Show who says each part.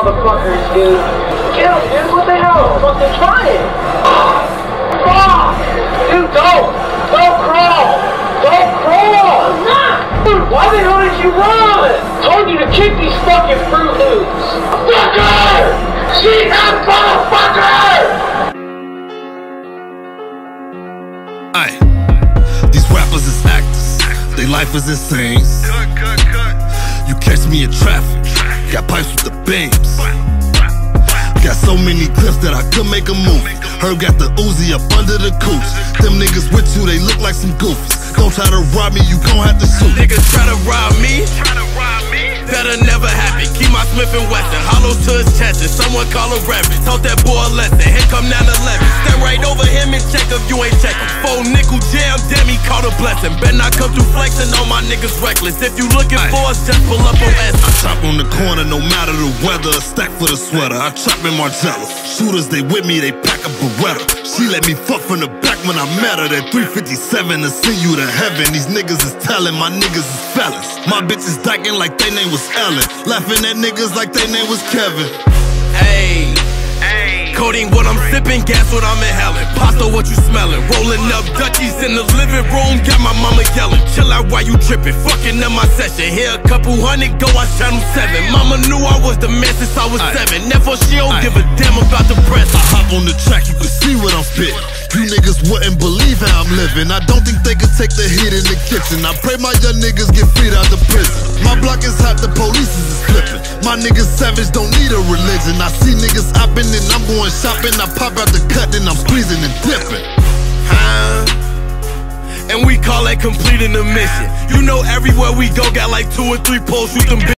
Speaker 1: motherfuckers, dude. Get him, dude. What the hell? Fucking try it. Fuck! Dude, don't crawl! Don't crawl! I'm not! Dude, why the hell did you run? Told you to kick these fucking Fruit Loops. Fucker! She's a motherfucker!
Speaker 2: Aye, these rappers is actors, they life is insane. You catch me in traffic, got pipes with the beams. Got so many clips that I could make a movie. Herb got the Uzi up under the cooch. Them niggas with you, they look like some goofies. Don't try to rob me, you gon' have to shoot.
Speaker 3: Niggas try to rob me, that'll never happen. Keep my Smith & Wesson hollow to his chest, and someone call a reverend. Taught that boy a lesson, here come 9/11. Stand right over him and check if you ain't checkin'. 4 nickel jam, damn he caught a blessing. Bet not come through flexing, all my niggas reckless. If you looking for us, just pull up on S.
Speaker 2: I chop on the corner no matter the weather. A stack for the sweater, I chop in Margiela. Shooters, they with me, they pack a Beretta. She let me fuck from the back when I met her. That 357 to send you to heaven. These niggas is telling, my niggas is fellas. My bitches dyking like they name was Ellen. Laughing at niggas like they name was Kevin.
Speaker 3: Hey, codeine what I'm sipping, gas what I'm inhaling. Pasta what you smelling, rolling up Dutchies in the living room. Got my mama yelling, chill out while you tripping. Fucking in my session, here a couple hundred, go out channel 7. Mama knew I was the man since I was 7. Therefore she don't give a damn about the press.
Speaker 2: I hop on the track, you can see what I'm spitting. You niggas wouldn't believe how I'm living. I don't think they could take the heat in the kitchen. I pray my young niggas get freed out the prison. My block is hot, the police is flipping. My niggas savage, don't need a religion. I see niggas hopping and I'm going shopping. I pop out the cut and I'm squeezing and dipping.
Speaker 3: And we call that completing the mission. You know everywhere we go got like 2 or 3 poles, shoot them